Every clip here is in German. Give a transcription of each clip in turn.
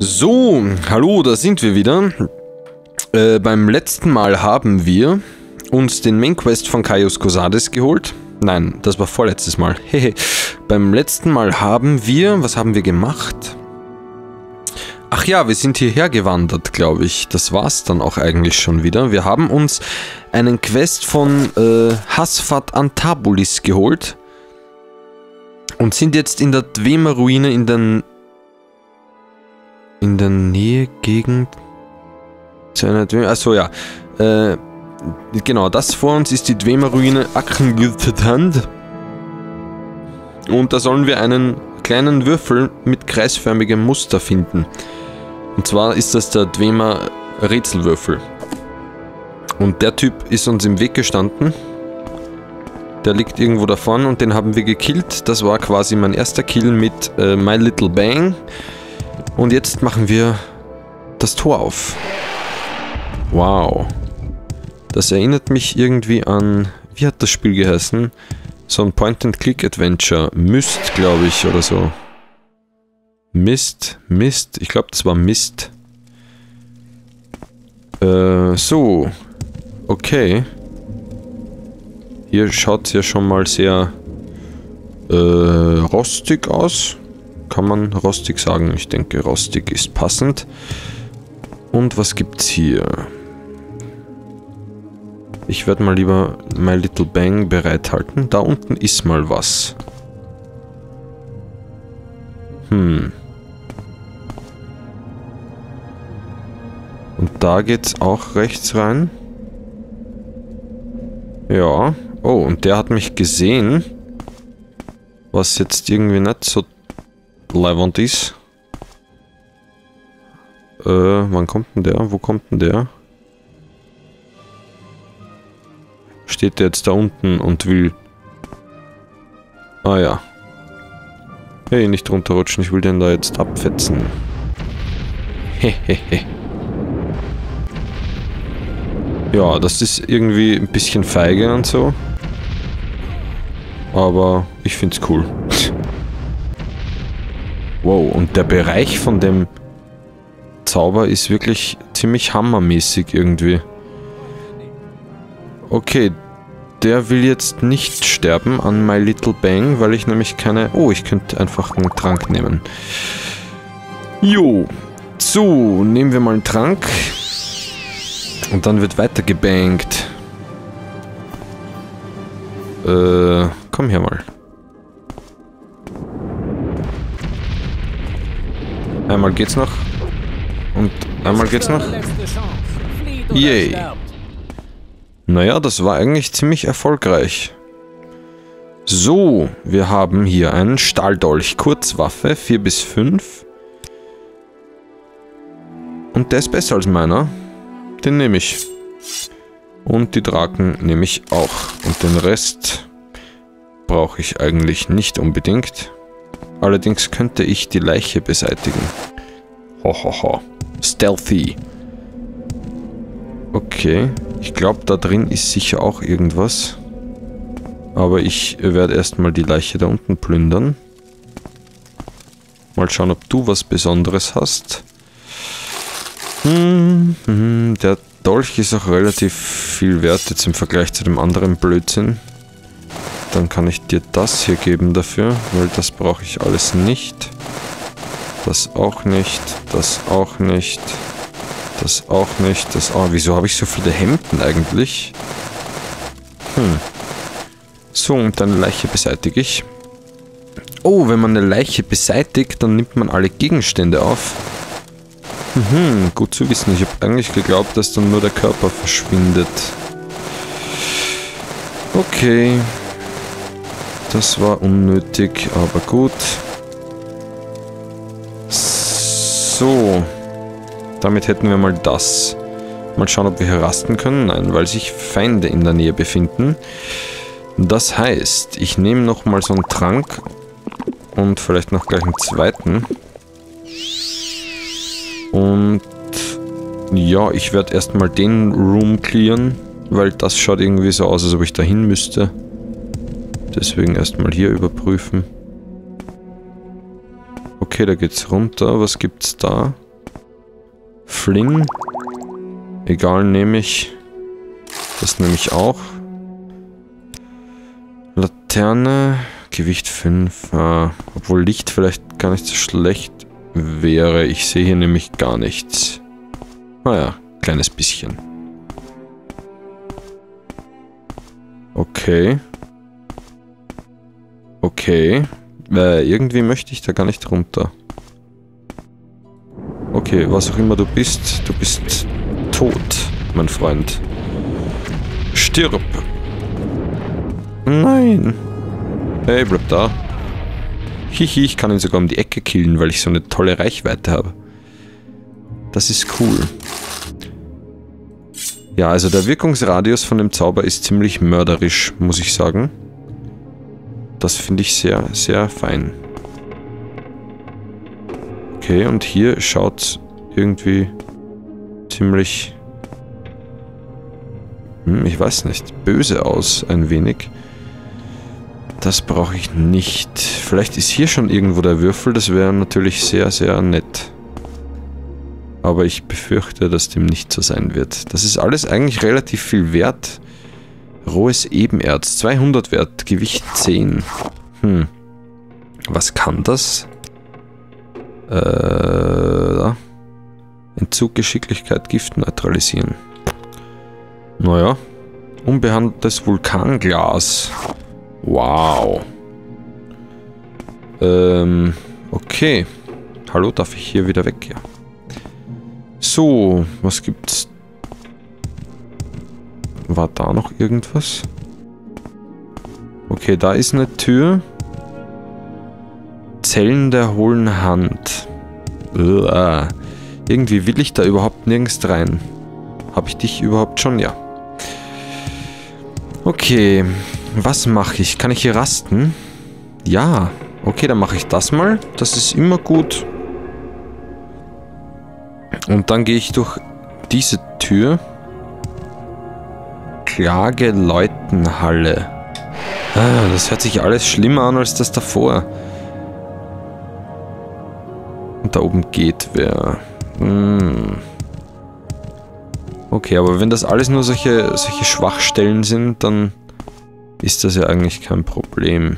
So, hallo, da sind wir wieder. Beim letzten Mal haben wir uns den Main Quest von Caius Cosades geholt. Nein, das war vorletztes Mal. Beim letzten Mal haben wir, was haben wir gemacht? Ach ja, wir sind hierher gewandert, glaube ich. Das war's dann auch eigentlich schon wieder. Wir haben uns einen Quest von Hasfat Antabulis geholt und sind jetzt in der Dwemer-Ruine in der Nähe Gegend zu einer Dwemer... Achso, ja. Genau, das vor uns ist die Dwemer-Ruine Akengiltand. Und da sollen wir einen kleinen Würfel mit kreisförmigem Muster finden. Und zwar ist das der Dwemer Rätselwürfel. Und der Typ ist uns im Weg gestanden. Der liegt irgendwo da vorne und den haben wir gekillt. Das war quasi mein erster Kill mit My Little Bang. Und jetzt machen wir das Tor auf. Wow. Das erinnert mich irgendwie an... Wie hat das Spiel geheißen? So ein Point-and-Click-Adventure. Myst, glaube ich, oder so. Mist. Ich glaube, das war Mist. So. Okay. Hier schaut es ja schon mal sehr rostig aus. Kann man rostig sagen? Ich denke, rostig ist passend. Und was gibt's hier? Ich werde mal lieber My Little Bang bereithalten. Da unten ist mal was. Und da geht's auch rechts rein. Ja. Oh, und der hat mich gesehen. Was jetzt irgendwie nicht so leibend ist. Wann kommt denn der? Wo kommt denn der? Steht der jetzt da unten und will... Ah ja. Hey, nicht runterrutschen, ich will den da jetzt abfetzen. Hehehe. Ja, das ist irgendwie ein bisschen feige und so. Aber ich find's cool. Wow, und der Bereich von dem Zauber ist wirklich ziemlich hammermäßig irgendwie. Okay, der will jetzt nicht sterben an My Little Bang, weil ich nämlich keine... Oh, ich könnte einfach einen Trank nehmen. Jo, so, nehmen wir mal einen Trank. Und dann wird weiter gebankt. Komm her mal. Einmal geht's noch. Und einmal geht's noch. Yay. Naja, das war eigentlich ziemlich erfolgreich. So, wir haben hier einen Stahldolch. Kurzwaffe, 4 bis 5. Und der ist besser als meiner. Den nehme ich. Und die Draken nehme ich auch. Und den Rest brauche ich eigentlich nicht unbedingt. Allerdings könnte ich die Leiche beseitigen. Hohoho. Stealthy. Okay. Ich glaube, da drin ist sicher auch irgendwas. Aber ich werde erstmal die Leiche da unten plündern. Mal schauen, ob du was Besonderes hast. Der Dolch ist auch relativ viel wert jetzt im Vergleich zu dem anderen Blödsinn. Dann kann ich dir das hier geben dafür, weil das brauche ich alles nicht. Das auch nicht, das auch nicht, das auch nicht, das auch... Wieso habe ich so viele Hemden eigentlich? So, und eine Leiche beseitige ich. Oh, wenn man eine Leiche beseitigt, dann nimmt man alle Gegenstände auf. Gut zu wissen. Ich habe eigentlich geglaubt, dass dann nur der Körper verschwindet. Okay. Das war unnötig, aber gut. So. Damit hätten wir mal das. Mal schauen, ob wir hier rasten können. Nein, weil sich Feinde in der Nähe befinden. Das heißt, ich nehme nochmal so einen Trank. Und vielleicht noch gleich einen zweiten. Und ja, ich werde erstmal den Room clearen, weil das schaut irgendwie so aus, als ob ich dahin müsste. Deswegen erstmal hier überprüfen. Okay, da geht's runter. Was gibt's da? Flynn. Egal, nehme ich. Das nehme ich auch. Laterne. Gewicht 5. Obwohl Licht vielleicht gar nicht so schlecht wäre. Ich sehe hier nämlich gar nichts. Naja, kleines bisschen. Okay. Okay. Irgendwie möchte ich da gar nicht runter. Okay, was auch immer du bist tot, mein Freund. Stirb. Nein. Hey, bleib da. Hihi, ich kann ihn sogar um die Ecke killen, weil ich so eine tolle Reichweite habe. Das ist cool. Ja, also der Wirkungsradius von dem Zauber ist ziemlich mörderisch, muss ich sagen. Das finde ich sehr, sehr fein. Okay, und hier schaut irgendwie ziemlich, ich weiß nicht, böse aus, ein wenig. Das brauche ich nicht. Vielleicht ist hier schon irgendwo der Würfel, das wäre natürlich sehr, sehr nett. Aber ich befürchte, dass dem nicht so sein wird. Das ist alles eigentlich relativ viel wert. Rohes Ebenerz, 200 wert, Gewicht 10. Was kann das? Da. Entzug, Geschicklichkeit, Gift neutralisieren. Naja. Unbehandeltes Vulkanglas. Wow. Okay. Hallo, darf ich hier wieder weg? Ja. So, was gibt's? War da noch irgendwas? Okay, da ist eine Tür. Zellen der hohlen Hand. Uah. Irgendwie will ich da überhaupt nirgends rein. Habe ich dich überhaupt schon? Ja. Okay, was mache ich? Kann ich hier rasten? Ja. Okay, dann mache ich das mal. Das ist immer gut. Und dann gehe ich durch diese Tür. Klageleutenhalle. Das hört sich alles schlimmer an als das davor. Und da oben geht wer. Okay, aber wenn das alles nur solche Schwachstellen sind, dann ist das ja eigentlich kein Problem.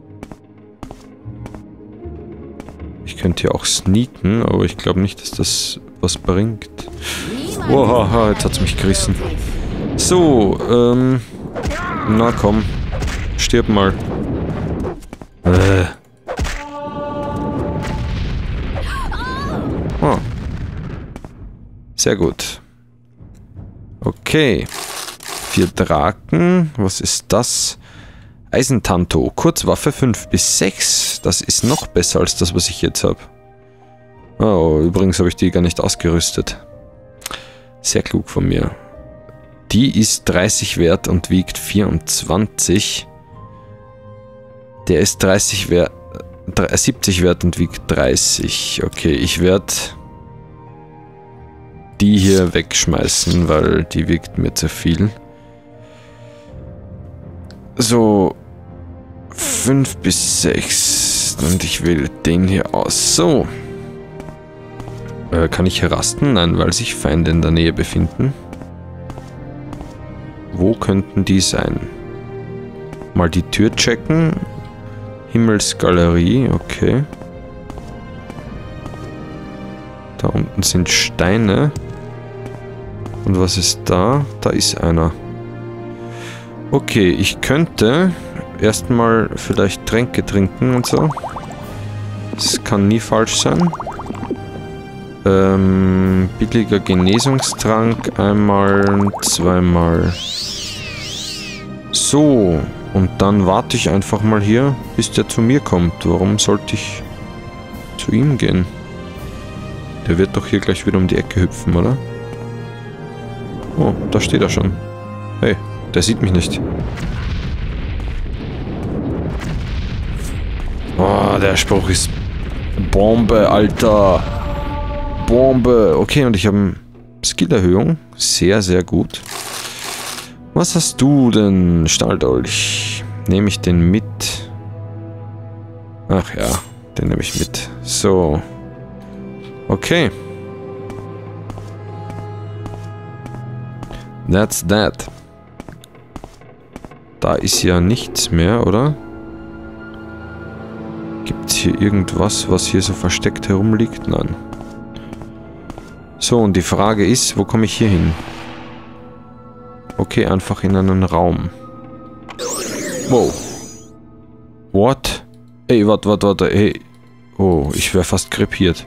Ich könnte hier auch sneaken, aber ich glaube nicht, dass das was bringt. Wow, jetzt hat es mich gerissen. So, na komm. Stirb mal. Oh. Sehr gut. Okay. 4 Draken. Was ist das? Eisentanto. Kurzwaffe 5 bis 6. Das ist noch besser als das, was ich jetzt habe. Oh, übrigens habe ich die gar nicht ausgerüstet. Sehr klug von mir. Die ist 30 wert und wiegt 24. Der ist 70 wert und wiegt 30. Okay, ich werde die hier wegschmeißen, weil die wiegt mir zu viel. So, 5 bis 6. Und ich wähle den hier aus. So. Kann ich hier rasten? Nein, weil sich Feinde in der Nähe befinden. Wo könnten die sein? Mal die Tür checken. Himmelsgalerie, okay. Da unten sind Steine. Und was ist da? Da ist einer. Okay, ich könnte erstmal vielleicht Tränke trinken und so. Das kann nie falsch sein. Billiger Genesungstrank, einmal, zweimal. So, und dann warte ich einfach mal hier, bis der zu mir kommt. Warum sollte ich zu ihm gehen? Der wird doch hier gleich wieder um die Ecke hüpfen, oder? Oh, da steht er schon. Hey, der sieht mich nicht. Oh, der Spruch ist Bombe, Alter. Bombe. Okay, und ich habe eine Skillerhöhung. Sehr, sehr gut. Was hast du denn, Stahldolch? Nehme ich den mit? Ach ja, den nehme ich mit. So. Okay. That's that. Da ist ja nichts mehr, oder? Gibt es hier irgendwas, was hier so versteckt herumliegt? Nein. So, und die Frage ist, wo komme ich hier hin? Okay, einfach in einen Raum. Wow. What? Ey, warte, ey. Oh, ich wäre fast krepiert.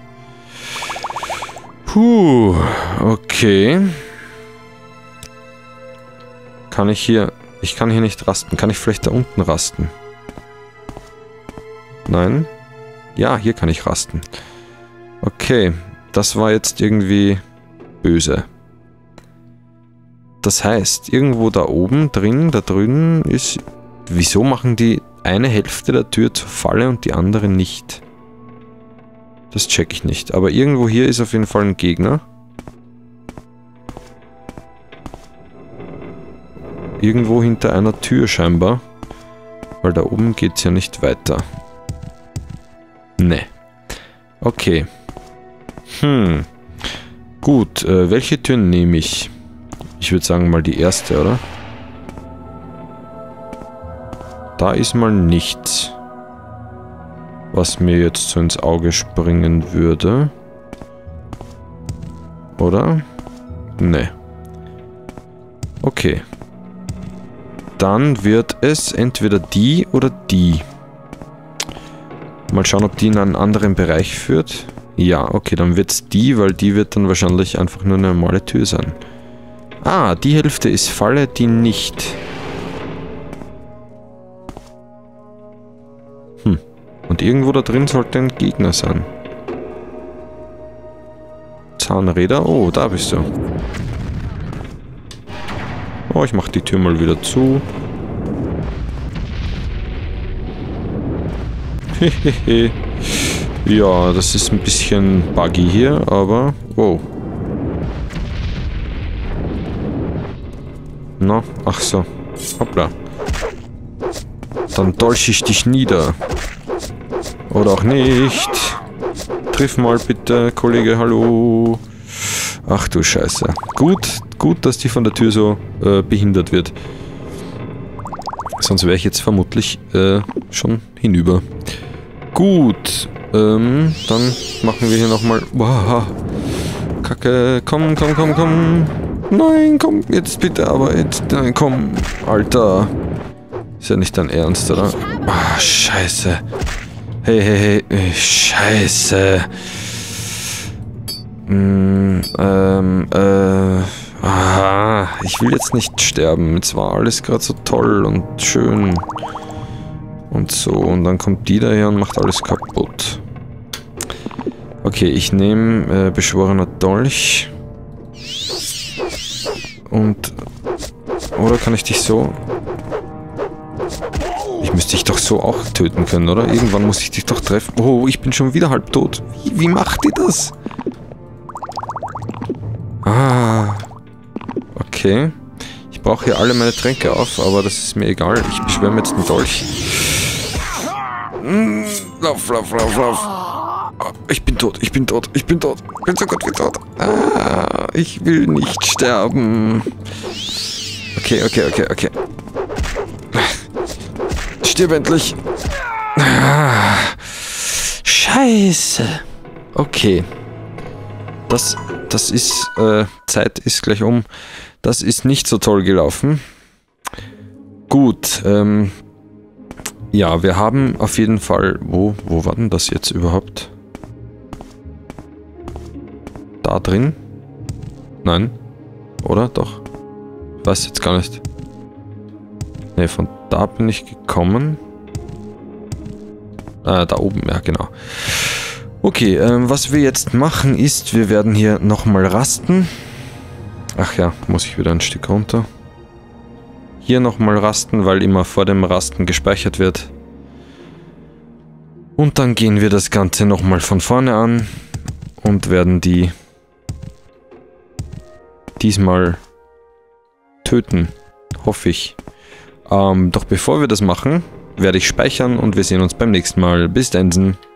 Puh, okay. Kann ich hier... Ich kann hier nicht rasten. Kann ich vielleicht da unten rasten? Nein? Ja, hier kann ich rasten. Okay, das war jetzt irgendwie böse. Das heißt, irgendwo da oben drin, da drüben ist... Wieso machen die eine Hälfte der Tür zur Falle und die andere nicht? Das check ich nicht. Aber irgendwo hier ist auf jeden Fall ein Gegner. Irgendwo hinter einer Tür scheinbar. Weil da oben geht es ja nicht weiter. Ne. Okay. Gut, welche Tür nehme ich? Ich würde sagen mal die erste, oder? Da ist mal nichts, was mir jetzt so ins Auge springen würde. Oder? Ne. Okay. Dann wird es entweder die oder die. Mal schauen, ob die in einen anderen Bereich führt. Ja, okay, dann wird es die, weil die wird dann wahrscheinlich einfach nur eine normale Tür sein. Ah, die Hälfte ist Falle, die nicht. Und irgendwo da drin sollte ein Gegner sein. Zahnräder? Oh, da bist du. Oh, ich mach die Tür mal wieder zu. Hehehe. Ja, das ist ein bisschen buggy hier, aber... Wow. Na, ach so. Hoppla. Dann dolch ich dich nieder. Oder auch nicht. Triff mal bitte, Kollege, hallo. Ach du Scheiße. Gut, dass die von der Tür so behindert wird. Sonst wäre ich jetzt vermutlich schon hinüber. Gut, dann machen wir hier nochmal... Wow, Kacke, komm. Nein, komm, jetzt bitte, aber jetzt... Nein, komm, Alter. Ist ja nicht dein Ernst, oder? Ah, Scheiße. Hey, Scheiße. Ich will jetzt nicht sterben. Jetzt war alles gerade so toll und schön. Und so. Und dann kommt die daher und macht alles kaputt. Okay, ich nehme beschworener Dolch. Und... Oder kann ich dich so... Ich müsste dich doch so auch töten können, oder? Irgendwann muss ich dich doch treffen. Oh, ich bin schon wieder halb tot. Wie macht die das? Ah. Okay. Ich brauche hier alle meine Tränke auf, aber das ist mir egal. Ich beschwöre mir jetzt einen Dolch. Lauf. Ich bin tot. Ich bin so gut wie tot. Ah, ich will nicht sterben. Okay. Stirb endlich. Ah, Scheiße. Okay. Das ist, Zeit ist gleich um. Das ist nicht so toll gelaufen. Gut, ja, wir haben auf jeden Fall... Wo war denn das jetzt überhaupt? Da drin? Nein. Oder? Doch. Ich weiß jetzt gar nicht. Ne, von da bin ich gekommen. Da oben, ja genau. Okay, was wir jetzt machen ist, wir werden hier nochmal rasten. Ach ja, muss ich wieder ein Stück runter. Hier nochmal rasten, weil immer vor dem Rasten gespeichert wird. Und dann gehen wir das Ganze nochmal von vorne an und werden die diesmal töten. Hoffe ich. Doch bevor wir das machen, werde ich speichern und wir sehen uns beim nächsten Mal. Bis dann.